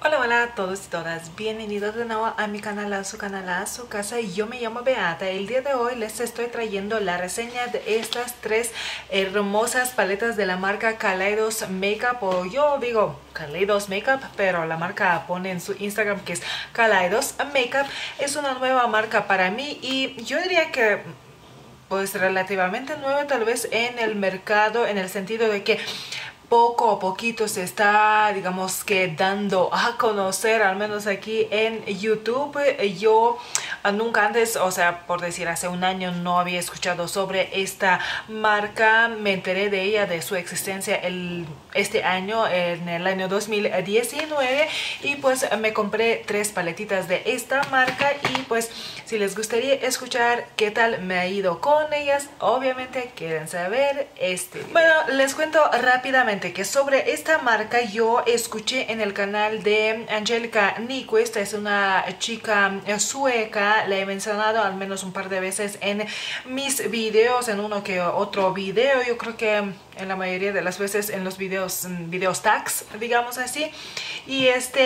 Hola, hola a todos y todas, bienvenidos de nuevo a mi canal, a su canal, a su casa. Y yo me llamo Beata. El día de hoy les estoy trayendo la reseña de estas tres hermosas paletas de la marca Kaleidos Makeup, o yo digo Kaleidos Makeup, pero la marca pone en su Instagram que es Kaleidos Makeup. Es una nueva marca para mí y yo diría que pues relativamente nueva tal vez en el mercado, en el sentido de que poco a poquito se está, digamos que dando a conocer, al menos aquí en YouTube. Yo nunca antes, o sea, por decir, hace un año no había escuchado sobre esta marca. Me enteré de ella, de su existencia este año, en el año 2019, y pues me compré tres paletitas de esta marca. Y pues si les gustaría escuchar qué tal me ha ido con ellas, obviamente quédense a ver este video. Bueno, les cuento rápidamente que sobre esta marca yo escuché en el canal de Angelica Nyquist. Es una chica sueca, la he mencionado al menos un par de veces en mis videos, en uno que otro video, yo creo que en la mayoría de las veces en los videos tags, digamos así. Y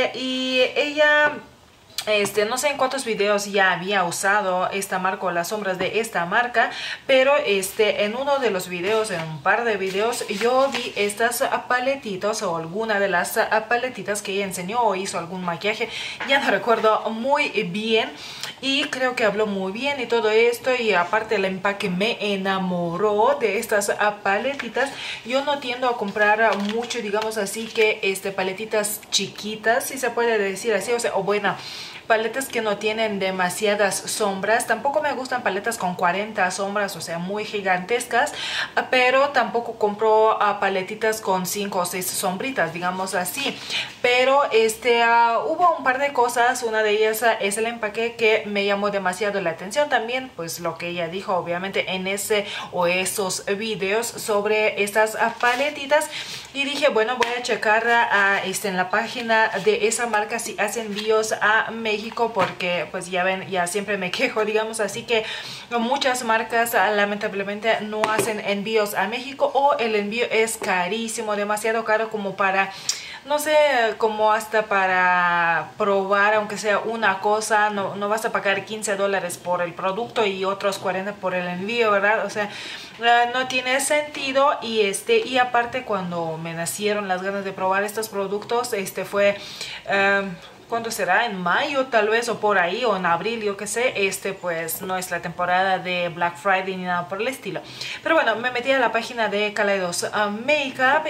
ella no sé en cuántos videos ya había usado esta marca o las sombras de esta marca, pero en uno de los videos, en un par de videos, yo vi estas paletitas o alguna de las paletitas que ella enseñó o hizo algún maquillaje, ya no recuerdo muy bien, y creo que habló muy bien y todo esto. Y aparte el empaque me enamoró de estas paletitas. Yo no tiendo a comprar mucho, digamos así, que paletitas chiquitas, si se puede decir así, o bueno, paletas que no tienen demasiadas sombras. Tampoco me gustan paletas con 40 sombras, o sea, muy gigantescas, pero tampoco compro paletitas con 5 o 6 sombritas, digamos así. Pero hubo un par de cosas. Una de ellas es el empaque, que me llamó demasiado la atención. También pues lo que ella dijo obviamente en ese o esos videos sobre estas paletitas. Y dije, bueno, voy a checar en la página de esa marca si hace envíos a México, porque pues ya ven, ya siempre me quejo, digamos así, que muchas marcas lamentablemente no hacen envíos a México, o el envío es carísimo, demasiado caro como para, no sé, como hasta para probar, aunque sea una cosa. No vas a pagar $15 por el producto y otros 40 por el envío, ¿verdad? O sea, no tiene sentido. Y aparte, cuando me nacieron las ganas de probar estos productos, fue ¿cuándo será? En mayo tal vez, o por ahí, o en abril, yo qué sé. Pues no es la temporada de Black Friday ni nada por el estilo. Pero bueno, me metí a la página de Kaleidos Makeup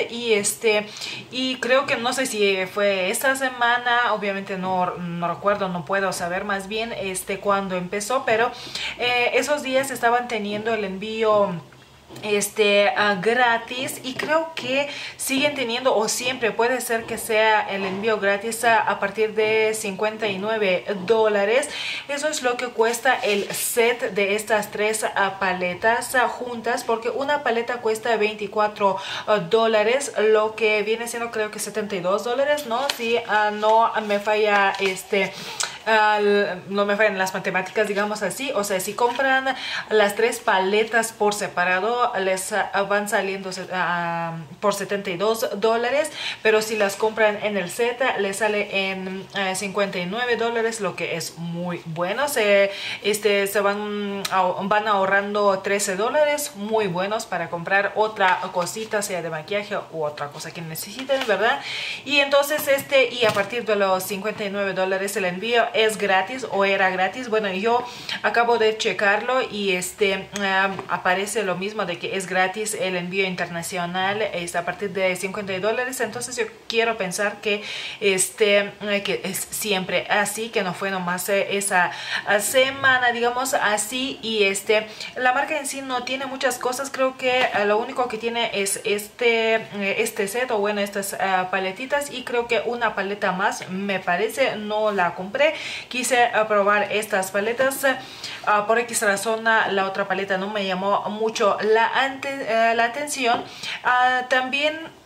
y creo que, no sé si fue esta semana, obviamente no recuerdo, no puedo saber más bien cuándo empezó, pero esos días estaban teniendo el envío gratis, y creo que siguen teniendo, o siempre puede ser que sea el envío gratis a partir de $59. Eso es lo que cuesta el set de estas tres paletas juntas, porque una paleta cuesta $24, lo que viene siendo creo que $72, ¿no? Si no me falla no me fallan las matemáticas, digamos así. O sea, si compran las tres paletas por separado, les van saliendo por $72, pero si las compran en el set, les sale en $59, lo que es muy bueno. Se van ahorrando $13, muy buenos para comprar otra cosita, sea de maquillaje u otra cosa que necesiten, ¿verdad? Y entonces y a partir de los $59 el envío es gratis, o era gratis. Bueno, yo acabo de checarlo y aparece lo mismo, de que es gratis el envío internacional, a partir de $50. Entonces yo quiero pensar que que es siempre así, que no fue nomás esa semana, digamos así. Y la marca en sí no tiene muchas cosas. Creo que lo único que tiene es este set, o bueno, estas paletitas, y creo que una paleta más, me parece. No la compré, quise probar estas paletas. Por X razón la otra paleta no me llamó mucho la atención. También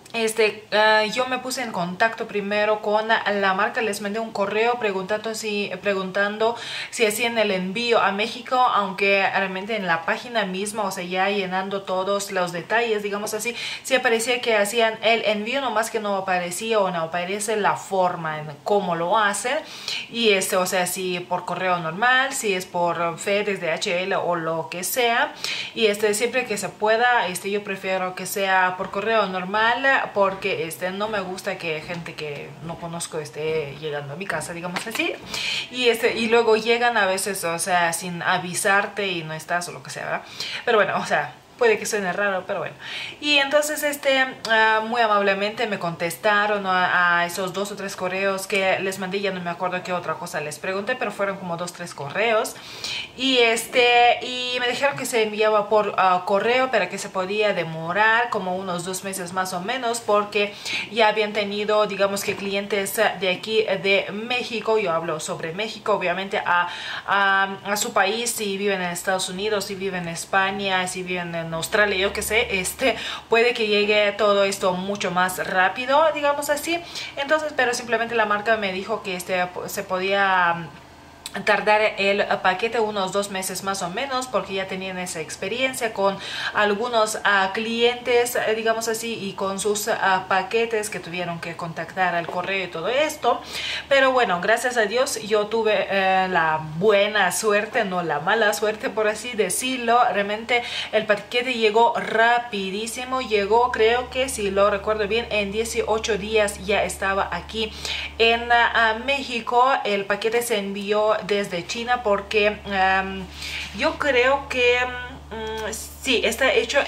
yo me puse en contacto primero con la marca, les mandé un correo preguntando si hacían el envío a México, aunque realmente en la página misma, o sea, ya llenando todos los detalles, digamos así, sí aparecía que hacían el envío, nomás que no aparecía o no aparece la forma en cómo lo hacen. Y o sea, si por correo normal, si es por FedEx, DHL o lo que sea. Y siempre que se pueda, yo prefiero que sea por correo normal, porque no me gusta que gente que no conozco esté llegando a mi casa, digamos así, y luego llegan a veces, o sea, sin avisarte y no estás o lo que sea, ¿verdad? Pero bueno, o sea, puede que suene raro, pero bueno. Y entonces muy amablemente me contestaron a esos 2 o 3 correos que les mandé. Ya no me acuerdo qué otra cosa les pregunté, pero fueron como 2 o 3 correos. Y me dijeron que se enviaba por correo, pero que se podía demorar como unos 2 meses más o menos, porque ya habían tenido, digamos que clientes de aquí de México. Yo hablo sobre México, obviamente a su país, si viven en Estados Unidos, si viven en España, si viven en Australia, yo que sé, puede que llegue todo esto mucho más rápido, digamos así. Entonces, pero simplemente la marca me dijo que se podía tardar el paquete unos 2 meses más o menos, porque ya tenían esa experiencia con algunos clientes, digamos así, y con sus paquetes que tuvieron que contactar al correo y todo esto. Pero bueno, gracias a Dios yo tuve la buena suerte, no la mala suerte, por así decirlo. Realmente el paquete llegó rapidísimo, llegó, creo que si lo recuerdo bien, en 18 días ya estaba aquí en México. El paquete se envió desde China, porque yo creo que sí, está hecho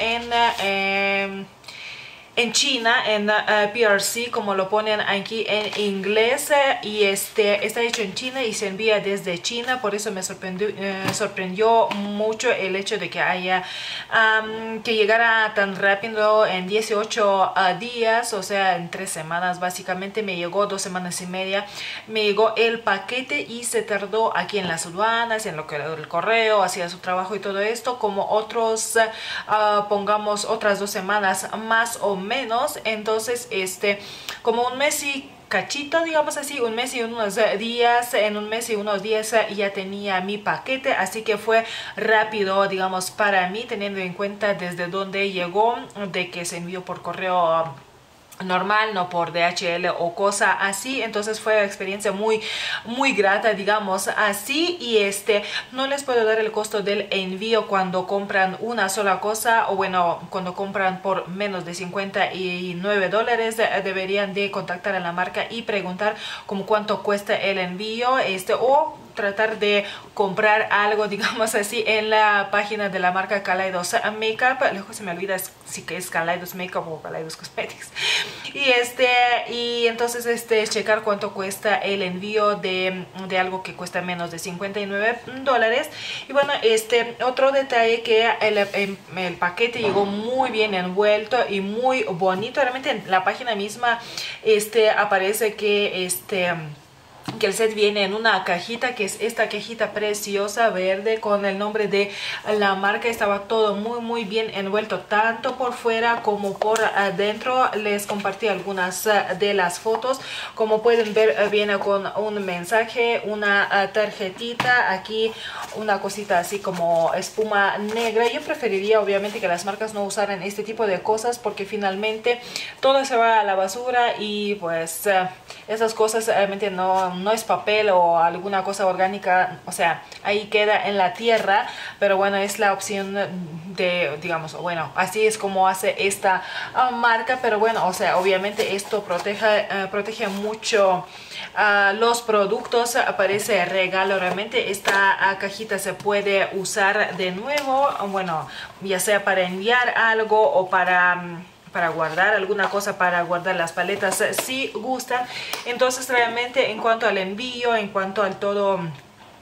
en China, en PRC, como lo ponen aquí en inglés, y está hecho en China y se envía desde China. Por eso me sorprendió mucho el hecho de que que llegara tan rápido en 18 días, o sea, en 3 semanas básicamente. Me llegó 2 semanas y media, me llegó el paquete, y se tardó aquí en las aduanas, en lo que el correo hacía su trabajo y todo esto, como otros, pongamos otras 2 semanas más o menos. Entonces como un mes y cachito, digamos así, un mes y unos días, en un mes y unos días ya tenía mi paquete, así que fue rápido, digamos, para mí, teniendo en cuenta desde dónde llegó, de que se envió por correo normal, no por DHL o cosa así. Entonces fue una experiencia muy grata, digamos así. Y no les puedo dar el costo del envío cuando compran una sola cosa, o bueno, cuando compran por menos de $59, deberían de contactar a la marca y preguntar como cuánto cuesta el envío, o tratar de comprar algo, digamos así, en la página de la marca Kaleidos Makeup. Luego se me olvida si que es Kaleidos Makeup o Kaleidos Cosmetics. Y entonces checar cuánto cuesta el envío de algo que cuesta menos de $59. Y bueno, otro detalle, que el paquete llegó muy bien envuelto y muy bonito. Realmente en la página misma aparece que el set viene en una cajita, que es esta cajita preciosa verde con el nombre de la marca. Estaba todo muy bien envuelto, tanto por fuera como por adentro. Les compartí algunas de las fotos. Como pueden ver, viene con un mensaje, una tarjetita, aquí una cosita así como espuma negra. Yo preferiría obviamente que las marcas no usaran este tipo de cosas, porque finalmente todo se va a la basura, y pues esas cosas realmente no es papel o alguna cosa orgánica, o sea, ahí queda en la tierra. Pero bueno, es la opción de, digamos, bueno, así es como hace esta marca. Pero bueno, o sea, obviamente esto protege mucho los productos. Parece regalo. Realmente esta cajita se puede usar de nuevo, bueno, ya sea para enviar algo o para guardar alguna cosa, para guardar las paletas si gustan. Entonces realmente, en cuanto al envío, en cuanto al todo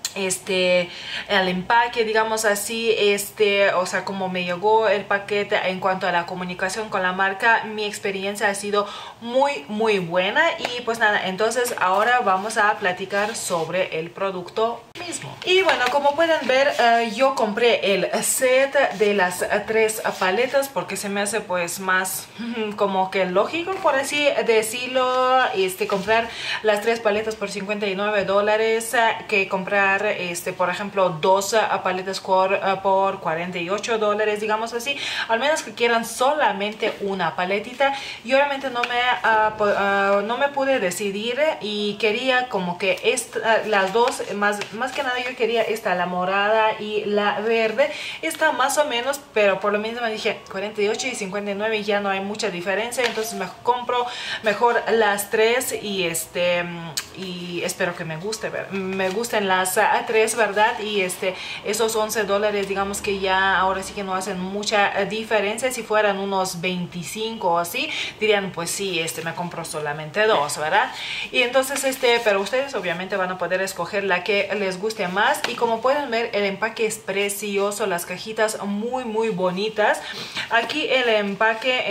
el empaque, digamos así, o sea, como me llegó el paquete. En cuanto a la comunicación con la marca, mi experiencia ha sido muy buena. Y pues nada, entonces ahora vamos a platicar sobre el producto mismo. Y bueno, como pueden ver, yo compré el set de las 3 paletas porque se me hace pues más como que lógico, por así decirlo, comprar las 3 paletas por $59 que comprar por ejemplo 2 paletas por $48, digamos así. Al menos que quieran solamente una paletita. Yo realmente no me pude decidir y quería como que las dos, más que nada yo quería la morada y la verde. Esta más o menos, pero por lo mismo me dije 48 y 59 ya no hay mucha diferencia, entonces me compro mejor las 3 y espero que me gusten las 3, ¿verdad? Y esos $11, digamos que ya ahora sí que no hacen mucha diferencia. Si fueran unos 25 o así, dirían pues sí, me compro solamente 2, ¿verdad? Y entonces pero ustedes obviamente van a poder escoger la que les guste más. Y como pueden ver, el empaque es precioso, las cajitas muy bonitas. Aquí el empaque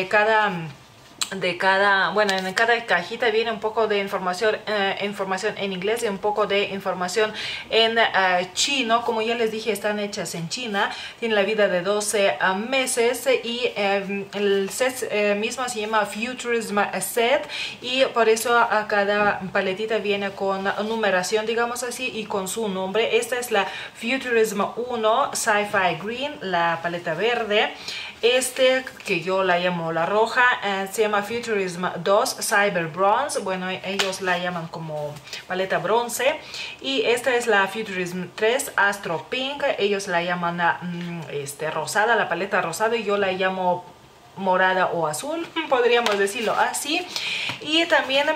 bueno, en cada cajita viene un poco de información en inglés y un poco de información en chino. Como ya les dije, están hechas en China, tienen la vida de 12 meses y el set mismo se llama Futurism Set, y por eso a cada paletita viene con numeración, digamos así, y con su nombre. Esta es la Futurism 1 Sci-Fi Green, la paleta verde. Que yo la llamo la roja, se llama Futurism 2 Cyber Bronze. Bueno, ellos la llaman como paleta bronce. Y esta es la Futurism 3 Astro Pink. Ellos la llaman rosada, la paleta rosada, y yo la llamo morada o azul, podríamos decirlo así. Y también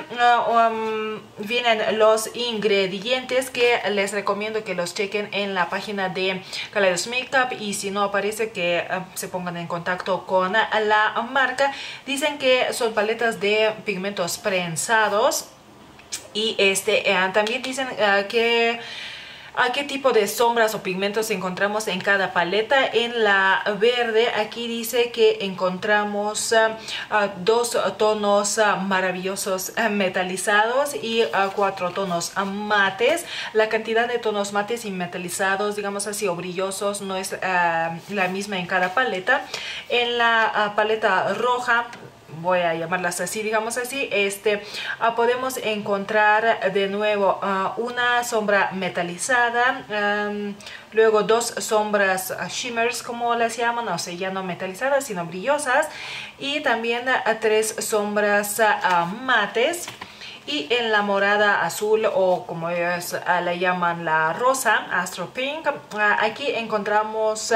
vienen los ingredientes, que les recomiendo que los chequen en la página de Kaleidos Makeup, y si no aparece, que se pongan en contacto con la marca. Dicen que son paletas de pigmentos prensados, y también dicen que a qué tipo de sombras o pigmentos encontramos en cada paleta. En la verde aquí dice que encontramos 2 tonos maravillosos metalizados y 4 tonos mates. La cantidad de tonos mates y metalizados, digamos así, o brillosos, no es la misma en cada paleta. En la paleta roja, voy a llamarlas así, digamos así, podemos encontrar de nuevo una sombra metalizada, luego 2 sombras shimmers, como las llaman, o sea, ya no metalizadas sino brillosas, y también 3 sombras mates. Y en la morada azul, o como ellos la llaman, la rosa, Astro Pink, aquí encontramos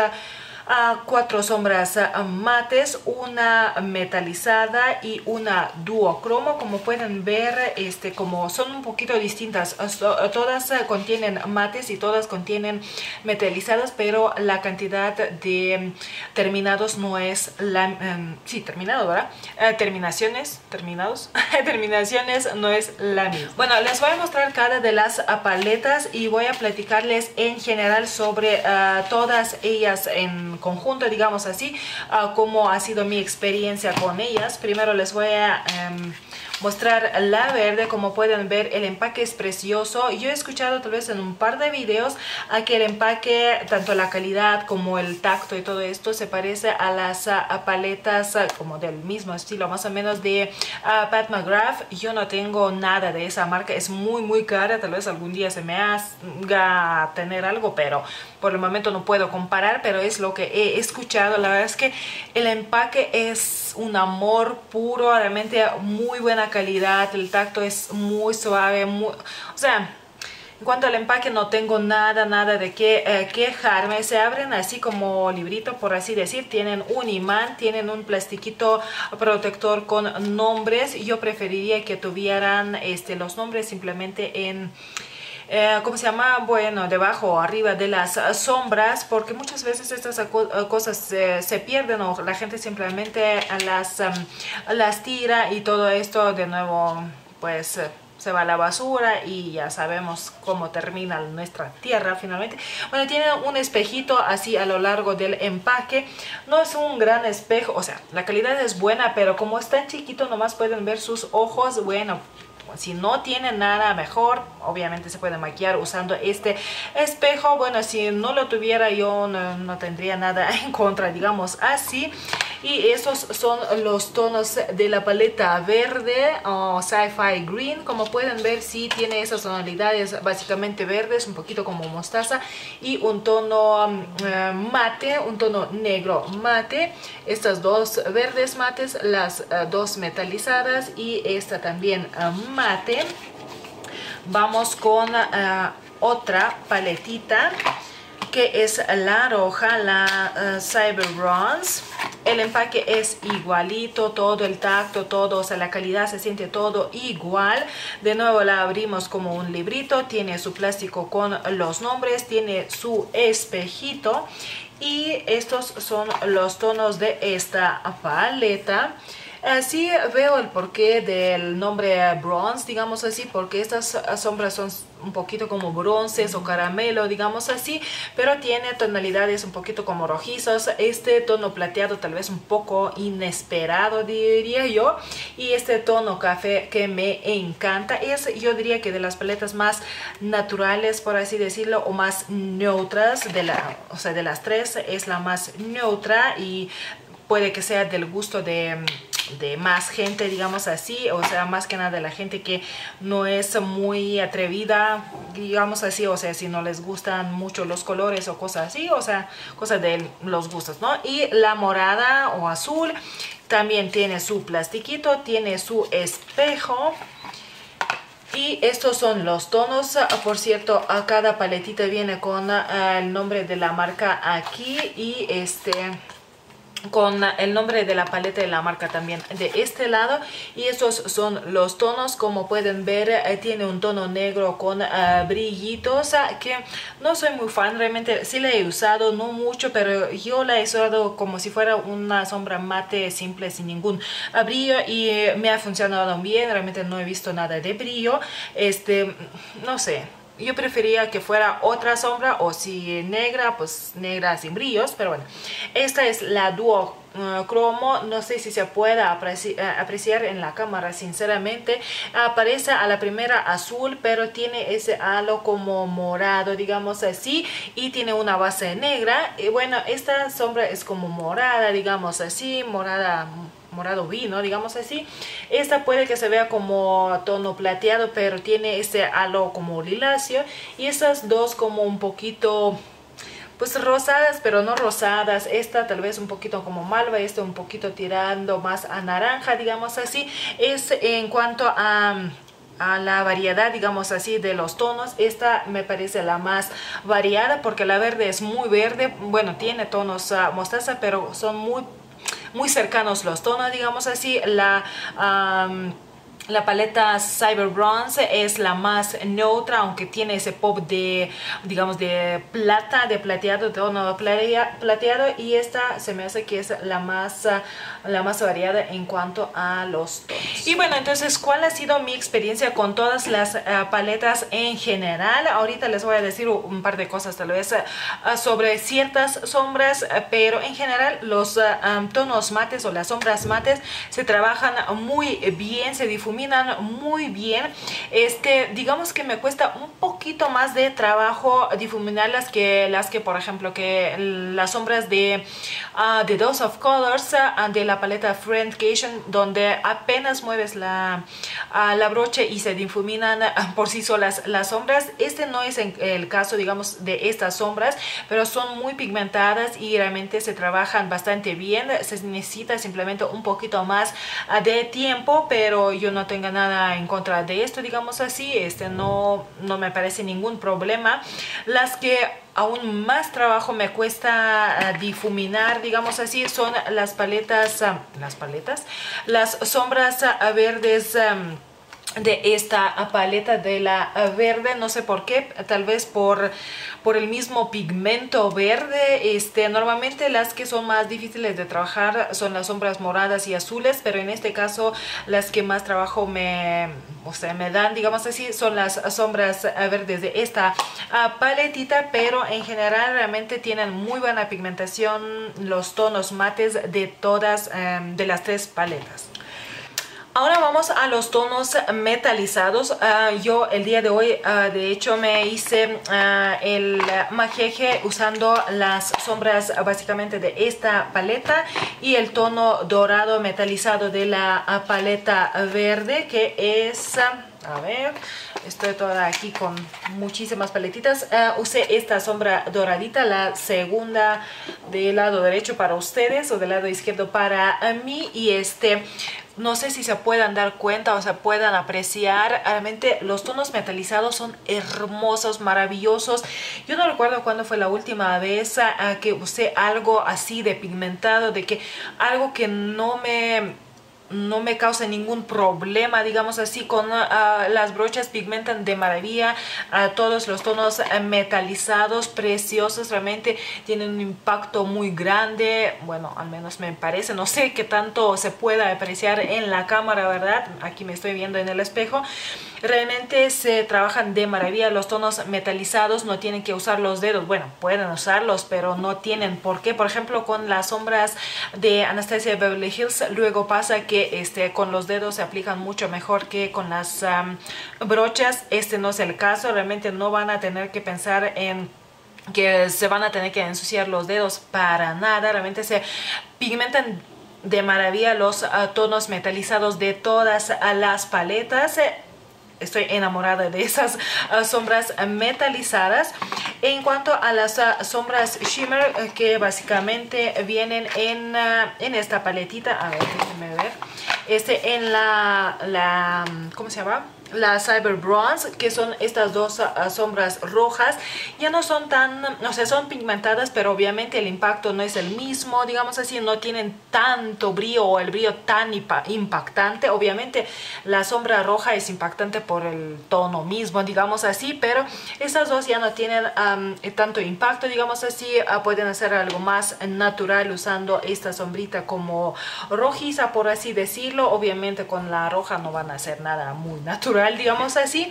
4 sombras mates, una metalizada y una duocromo. Como pueden ver, como son un poquito distintas, todas contienen mates y todas contienen metalizadas, pero la cantidad de terminados no es la sí, terminado, ¿verdad? Terminaciones no es la misma. Bueno, les voy a mostrar cada de las paletas y voy a platicarles en general sobre todas ellas en conjunto, digamos así, cómo ha sido mi experiencia con ellas. Primero les voy a mostrar la verde. Como pueden ver, el empaque es precioso. Yo he escuchado tal vez en un par de videos a que el empaque, tanto la calidad como el tacto y todo esto, se parece a las paletas como del mismo estilo, más o menos, de Pat McGrath. Yo no tengo nada de esa marca, es muy cara. Tal vez algún día se me haga tener algo, pero por el momento no puedo comparar, pero es lo que he escuchado. La verdad es que el empaque es un amor puro, realmente muy buena calidad. El tacto es muy suave, o sea, en cuanto al empaque no tengo nada de qué quejarme. Se abren así como librito, por así decir. Tienen un imán, tienen un plastiquito protector con nombres. Yo preferiría que tuvieran los nombres simplemente en ¿cómo se llama? Bueno, debajo o arriba de las sombras, porque muchas veces estas cosas se pierden, o la gente simplemente las tira, y todo esto de nuevo pues se va a la basura y ya sabemos cómo termina nuestra tierra finalmente. Bueno, tiene un espejito así a lo largo del empaque. No es un gran espejo, o sea, la calidad es buena, pero como es tan chiquito nomás pueden ver sus ojos. Bueno, si no tiene nada mejor, obviamente se puede maquillar usando este espejo. Bueno, si no lo tuviera yo no tendría nada en contra, digamos así. Y esos son los tonos de la paleta verde o Sci-Fi Green. Como pueden ver, sí tiene esas tonalidades básicamente verdes, un poquito como mostaza, y un tono mate, un tono negro mate. Estas dos verdes mates, las dos metalizadas y esta también mate. Vamos con otra paletita que es la roja, la Cyber Bronze. El empaque es igualito, todo el tacto, todo, o sea, la calidad se siente todo igual. De nuevo la abrimos como un librito, tiene su plástico con los nombres, tiene su espejito y estos son los tonos de esta paleta. Sí veo el porqué del nombre bronze, digamos así, porque estas sombras son un poquito como bronces o caramelo, digamos así, pero tiene tonalidades un poquito como rojizos. Este tono plateado tal vez un poco inesperado, diría yo, y este tono café que me encanta. Es, yo diría que de las paletas más naturales, por así decirlo, o más neutras de de las tres es la más neutra y puede que sea del gusto de más gente, digamos así, o sea, más que nada de la gente que no es muy atrevida, digamos así, o sea, si no les gustan mucho los colores o cosas así, o sea, cosas de los gustos, ¿no? Y la morada o azul también tiene su plastiquito, tiene su espejo. Y estos son los tonos. Por cierto, a cada paletita viene con el nombre de la marca aquí y con el nombre de la paleta de la marca también de este lado. Y estos son los tonos. Como pueden ver, tiene un tono negro con brillitos, que no soy muy fan, realmente sí la he usado, no mucho, pero yo la he usado como si fuera una sombra mate simple sin ningún brillo y me ha funcionado bien. Realmente no he visto nada de brillo, no sé. Yo prefería que fuera otra sombra, o si negra, pues negra sin brillos, pero bueno. Esta es la Duo Cromo, no sé si se pueda apreciar en la cámara, sinceramente. Aparece a la primera azul, pero tiene ese halo como morado, digamos así, y tiene una base negra. Y bueno, esta sombra es como morada, digamos así, morado vino, digamos así. Esta puede que se vea como tono plateado, pero tiene ese halo como liláceo, y estas dos como un poquito pues rosadas, pero no rosadas. Esta tal vez un poquito como malva, esta un poquito tirando más a naranja, digamos así. Es en cuanto a la variedad, digamos así, de los tonos. Esta me parece la más variada, porque la verde es muy verde, bueno, tiene tonos mostaza, pero son muy cercanos los tonos, digamos así. La paleta Cyber Bronze es la más neutra, aunque tiene ese pop de, digamos, de plata, de plateado, de tono plateado, y esta se me hace que es la más variada en cuanto a los tonos. Y bueno, entonces, ¿cuál ha sido mi experiencia con todas las paletas en general? Ahorita les voy a decir un par de cosas tal vez sobre ciertas sombras, pero en general los tonos mates o las sombras mates se trabajan muy bien, se difuminan muy bien. Digamos que me cuesta un poquito más de trabajo difuminar las que por ejemplo que las sombras de Dose of Colors de la paleta Friendcation, donde apenas mueves la brocha y se difuminan por sí solas las sombras. No es el caso, digamos, de estas sombras, pero son muy pigmentadas y realmente se trabajan bastante bien. Se necesita simplemente un poquito más de tiempo, pero yo no tengo nada en contra de esto, digamos así. No me parece ningún problema. Las que aún más trabajo me cuesta difuminar, digamos así, son las sombras verdes de esta paleta de la verde. No sé por qué, tal vez por el mismo pigmento verde. Normalmente las que son más difíciles de trabajar son las sombras moradas y azules, pero en este caso las que más trabajo me dan, digamos así, son las sombras verdes de esta paletita. Pero en general realmente tienen muy buena pigmentación los tonos mates de todas de las tres paletas. Ahora vamos a los tonos metalizados. Yo el día de hoy de hecho me hice el maquillaje usando las sombras básicamente de esta paleta y el tono dorado metalizado de la paleta verde, que es... a ver, estoy toda aquí con muchísimas paletitas. Usé esta sombra doradita, la segunda del lado derecho para ustedes o del lado izquierdo para mí. Y no sé si se puedan dar cuenta o se puedan apreciar. Realmente los tonos metalizados son hermosos, maravillosos. Yo no recuerdo cuándo fue la última vez que usé algo así de pigmentado, de que algo que no me causa ningún problema, digamos así. Con las brochas pigmentan de maravilla. Todos los tonos metalizados, preciosos, realmente tienen un impacto muy grande. Bueno, al menos me parece, no sé qué tanto se pueda apreciar en la cámara, ¿verdad? Aquí me estoy viendo en el espejo. Realmente se trabajan de maravilla los tonos metalizados. No tienen que usar los dedos, bueno, pueden usarlos, pero no tienen por qué. Por ejemplo, con las sombras de Anastasia Beverly Hills, luego pasa que con los dedos se aplican mucho mejor que con las brochas. No es el caso. Realmente no van a tener que pensar en que se van a tener que ensuciar los dedos para nada. Realmente se pigmentan de maravilla los tonos metalizados de todas las paletas. Estoy enamorada de esas sombras metalizadas. En cuanto a las sombras shimmer, que básicamente vienen en esta paletita, a ver, déjenme ver, en la ¿cómo se llama? La Cyber Bronze, que son estas dos sombras rojas. Ya no son tan, o sea, son pigmentadas, pero obviamente el impacto no es el mismo, digamos así. No tienen tanto brillo o el brillo tan impactante. Obviamente la sombra roja es impactante por el tono mismo, digamos así, pero estas dos ya no tienen tanto impacto, digamos así. Pueden hacer algo más natural usando esta sombrita como rojiza, por así decirlo. Obviamente con la roja no van a hacer nada muy natural, digamos así.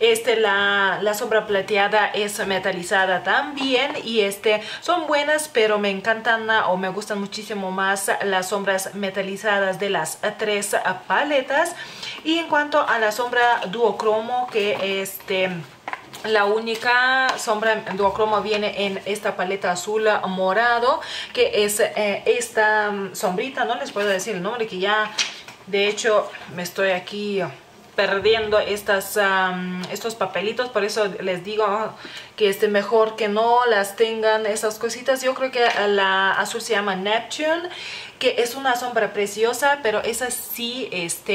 La sombra plateada es metalizada también y son buenas, pero me encantan o me gustan muchísimo más las sombras metalizadas de las tres paletas. Y en cuanto a la sombra duocromo, que la única sombra duocromo viene en esta paleta azul morado, que es esta sombrita. No les puedo decir el nombre, que ya de hecho me estoy aquí perdiendo estos papelitos, por eso les digo que mejor que no las tengan esas cositas. Yo creo que la azul se llama Neptune, que es una sombra preciosa, pero esa sí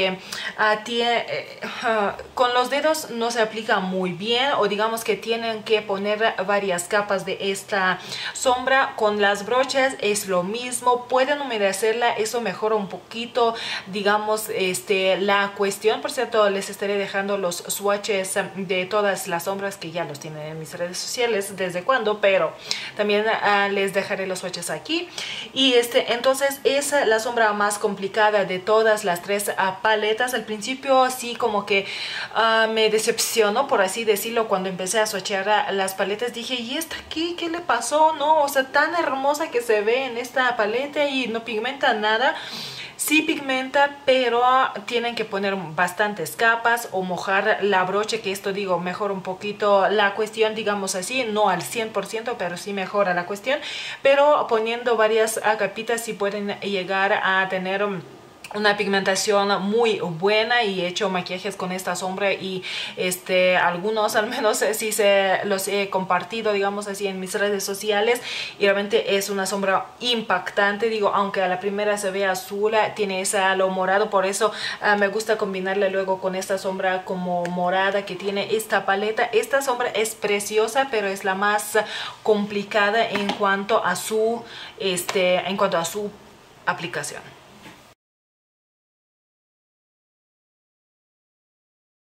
con los dedos no se aplica muy bien, o digamos que tienen que poner varias capas de esta sombra. Con las brochas es lo mismo, pueden humedecerla, eso mejora un poquito, digamos, la cuestión. Por cierto, les estaré dejando los swatches de todas las sombras, que ya los tienen en mis redes sociales desde cuando, pero también les dejaré los swatches aquí. Y entonces es la sombra más complicada de todas las tres paletas. Al principio sí como que me decepcionó, por así decirlo, cuando empecé a swatchear las paletas. Dije, ¿y esta qué? ¿Qué le pasó? No, o sea, tan hermosa que se ve en esta paleta y no pigmenta nada. Sí pigmenta, pero tienen que poner bastantes capas o mojar la brocha, que esto digo mejora un poquito la cuestión, digamos así, no al 100%, pero sí mejora la cuestión. Pero poniendo varias capitas sí pueden llegar a tener una pigmentación muy buena. Y he hecho maquillajes con esta sombra y algunos al menos sí los he compartido, digamos así, en mis redes sociales, y realmente es una sombra impactante. Digo, aunque a la primera se ve azul, tiene ese halo morado, por eso me gusta combinarla luego con esta sombra como morada que tiene esta paleta. Esta sombra es preciosa, pero es la más complicada en cuanto a su aplicación.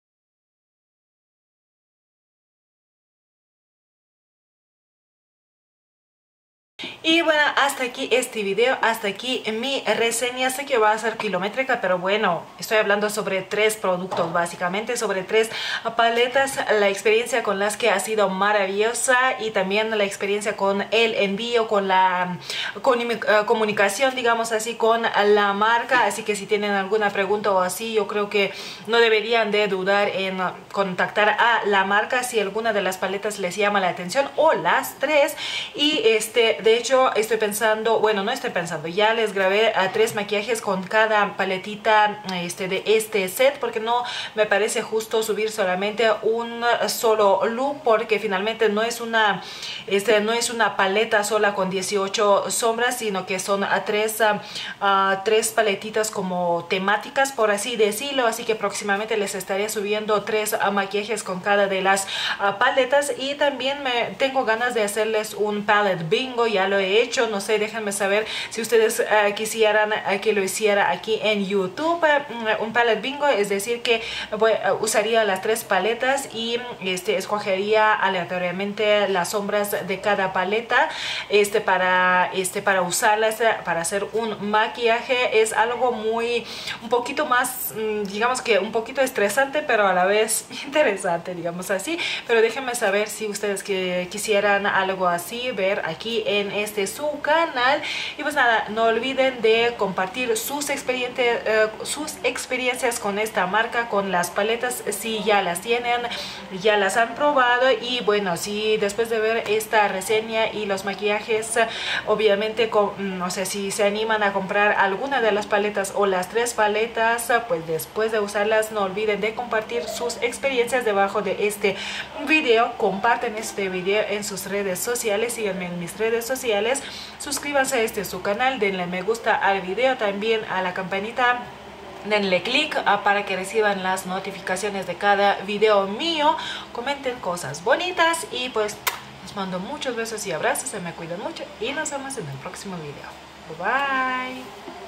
Y bueno, hasta aquí este video, hasta aquí mi reseña. Sé que va a ser kilométrica, pero bueno, estoy hablando sobre 3 productos, básicamente sobre 3 paletas. La experiencia con las que ha sido maravillosa y también la experiencia con el envío, con la comunicación, digamos así, con la marca. Así que si tienen alguna pregunta o así, yo creo que no deberían de dudar en contactar a la marca si alguna de las paletas les llama la atención, o las 3. Y de hecho estoy pensando, bueno, no estoy pensando, ya les grabé a 3 maquillajes con cada paletita de este set, porque no me parece justo subir solamente un solo look, porque finalmente no es una paleta sola con 18 sombras, sino que son a 3 paletitas como temáticas, por así decirlo. Así que próximamente les estaré subiendo 3 maquillajes con cada de las paletas. Y también tengo ganas de hacerles un palette bingo, ya lo he hecho, no sé, déjenme saber si ustedes quisieran que lo hiciera aquí en YouTube. Un palette bingo, es decir que usaría las 3 paletas y escogería aleatoriamente las sombras de cada paleta para usarlas para hacer un maquillaje. Es algo un poquito más, digamos que un poquito estresante, pero a la vez interesante, digamos así. Pero déjenme saber si ustedes quisieran algo así ver aquí en su canal. Y pues nada, no olviden de compartir sus experiencias con esta marca, con las paletas, si ya las tienen, ya las han probado. Y bueno, si después de ver esta reseña y los maquillajes, obviamente no sé si se animan a comprar alguna de las paletas o las 3 paletas, pues después de usarlas no olviden de compartir sus experiencias debajo de este video. Comparten este video en sus redes sociales, síganme en mis redes sociales, suscríbanse a su canal, denle me gusta al video, también a la campanita denle click para que reciban las notificaciones de cada video mío. Comenten cosas bonitas y pues les mando muchos besos y abrazos, se me cuidan mucho y nos vemos en el próximo video. Bye bye.